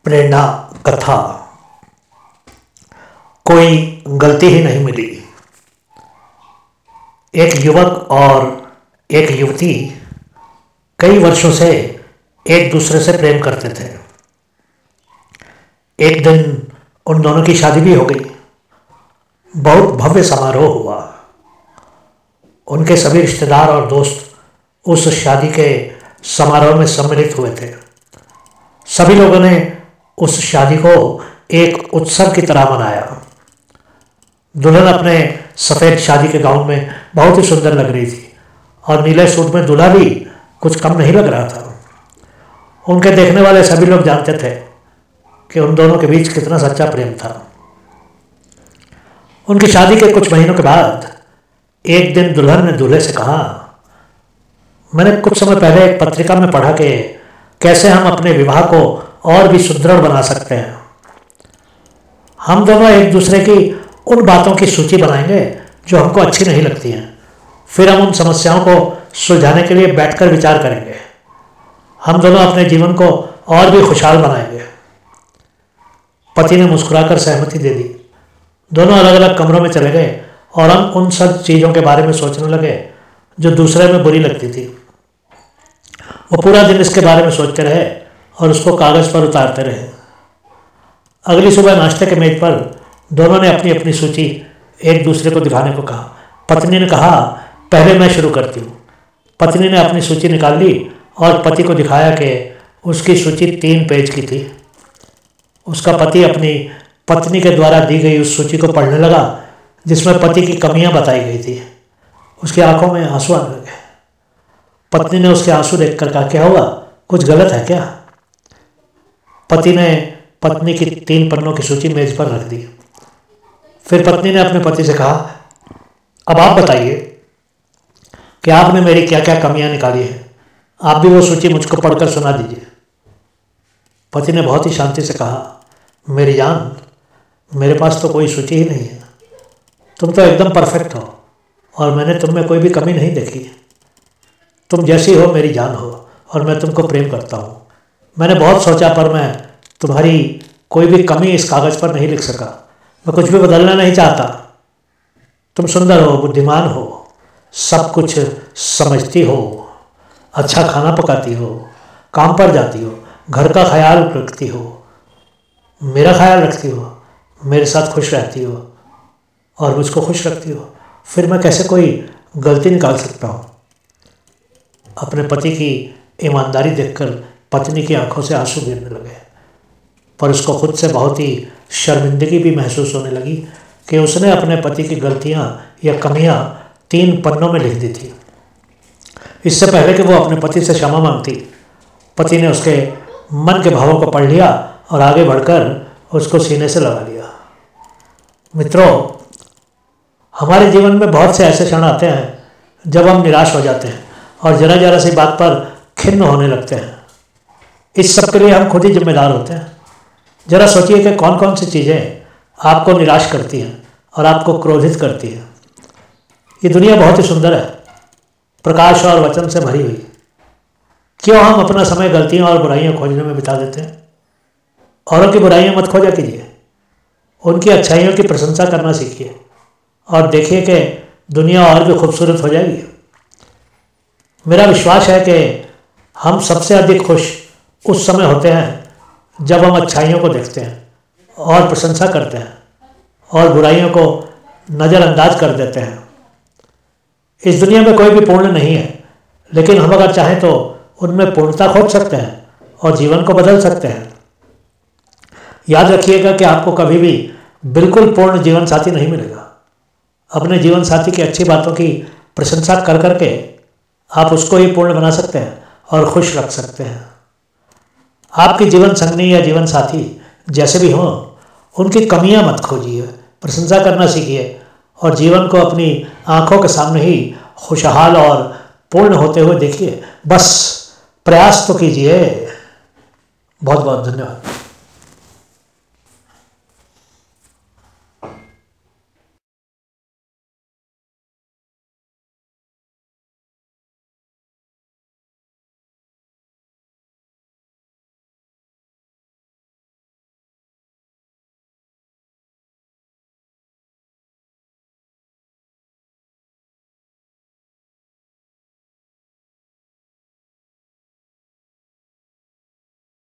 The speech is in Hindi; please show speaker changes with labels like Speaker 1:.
Speaker 1: प्रेरणा कथा। कोई गलती ही नहीं मिली। एक युवक और एक युवती कई वर्षों से एक दूसरे से प्रेम करते थे। एक दिन उन दोनों की शादी भी हो गई। बहुत भव्य समारोह हुआ। उनके सभी रिश्तेदार और दोस्त उस शादी के समारोह में सम्मिलित हुए थे। सभी लोगों ने उस शादी को एक उत्सव की तरह मनाया। दुल्हन अपने सफ़ेद शादी के गाउन में बहुत ही सुंदर लग रही थी और नीले सूट में दूल्हा भी कुछ कम नहीं लग रहा था। उनके देखने वाले सभी लोग जानते थे कि उन दोनों के बीच कितना सच्चा प्रेम था। उनकी शादी के कुछ महीनों के बाद एक दिन दुल्हन ने दूल्हे से कहा, मैंने कुछ समय पहले एक पत्रिका में पढ़ा कि कैसे हम अपने विवाह को और भी सुदृढ़ बना सकते हैं। हम दोनों एक दूसरे की उन बातों की सूची बनाएंगे जो हमको अच्छी नहीं लगती हैं। फिर हम उन समस्याओं को सुलझाने के लिए बैठकर विचार करेंगे। हम दोनों अपने जीवन को और भी खुशहाल बनाएंगे। पति ने मुस्कुराकर सहमति दे दी। दोनों अलग अलग कमरों में चले गए और हम उन सब चीज़ों के बारे में सोचने लगे जो दूसरे में बुरी लगती थी। वो पूरा दिन इसके बारे में सोचते रहे और उसको कागज़ पर उतारते रहे। अगली सुबह नाश्ते के मेज पर दोनों ने अपनी अपनी सूची एक दूसरे को दिखाने को कहा। पत्नी ने कहा, पहले मैं शुरू करती हूँ। पत्नी ने अपनी सूची निकाल ली और पति को दिखाया कि उसकी सूची 3 पेज की थी। उसका पति अपनी पत्नी के द्वारा दी गई उस सूची को पढ़ने लगा जिसमें पति की कमियां बताई गई थी। उसकी आंखों में आंसू आने लगे। पत्नी ने उसके आंसू देखकर कहा, क्या हुआ, कुछ गलत है क्या? पति ने पत्नी की 3 पन्नों की सूची मेज पर रख दी। फिर पत्नी ने अपने पति से कहा, अब आप बताइए कि आपने मेरी क्या क्या कमियां निकाली हैं। आप भी वो सूची मुझको पढ़कर सुना दीजिए। पति ने बहुत ही शांति से कहा, मेरी जान, मेरे पास तो कोई सूची ही नहीं है। तुम तो एकदम परफेक्ट हो और मैंने तुम में कोई भी कमी नहीं देखी। तुम जैसी हो मेरी जान हो और मैं तुमको प्रेम करता हूँ। मैंने बहुत सोचा पर मैं तुम्हारी कोई भी कमी इस कागज़ पर नहीं लिख सका। मैं कुछ भी बदलना नहीं चाहता। तुम सुंदर हो, बुद्धिमान हो, सब कुछ समझती हो, अच्छा खाना पकाती हो, काम पर जाती हो, घर का ख्याल रखती हो, मेरा ख्याल रखती हो, मेरे साथ खुश रहती हो और मुझको खुश रखती हो। फिर मैं कैसे कोई गलती निकाल सकता हूँ? अपने पति की ईमानदारी देखकर पत्नी की आंखों से आंसू गिरने लगे, पर उसको खुद से बहुत ही शर्मिंदगी भी महसूस होने लगी कि उसने अपने पति की गलतियाँ या कमियाँ 3 पन्नों में लिख दी थी। इससे पहले कि वो अपने पति से क्षमा मांगती, पति ने उसके मन के भावों को पढ़ लिया और आगे बढ़कर उसको सीने से लगा लिया। मित्रों, हमारे जीवन में बहुत से ऐसे क्षण आते हैं जब हम निराश हो जाते हैं और जरा जरा सी बात पर खिन्न होने लगते हैं। इस सब के लिए हम खुद ही जिम्मेदार होते हैं। जरा सोचिए कि कौन कौन सी चीज़ें आपको निराश करती हैं और आपको क्रोधित करती हैं। ये दुनिया बहुत ही सुंदर है, प्रकाश और वचन से भरी हुई। क्यों हम अपना समय गलतियों और बुराइयां खोजने में बिता देते हैं? औरों की बुराइयां मत खोजा कीजिए, उनकी अच्छाइयों की प्रशंसा करना सीखिए और देखिए कि दुनिया और भी खूबसूरत हो जाएगी। मेरा विश्वास है कि हम सबसे अधिक खुश उस समय होते हैं जब हम अच्छाइयों को देखते हैं और प्रशंसा करते हैं और बुराइयों को नज़रअंदाज कर देते हैं। इस दुनिया में कोई भी पूर्ण नहीं है, लेकिन हम अगर चाहें तो उनमें पूर्णता खोज सकते हैं और जीवन को बदल सकते हैं। याद रखिएगा कि आपको कभी भी बिल्कुल पूर्ण जीवन साथी नहीं मिलेगा। अपने जीवन साथी की अच्छी बातों की प्रशंसा कर करके आप उसको ही पूर्ण बना सकते हैं और खुश रख सकते हैं। आपकी जीवन संगनी या जीवन साथी जैसे भी हों, उनकी कमियां मत खोजिए, प्रशंसा करना सीखिए और जीवन को अपनी आंखों के सामने ही खुशहाल और पूर्ण होते हुए देखिए। बस प्रयास तो कीजिए। बहुत बहुत धन्यवाद।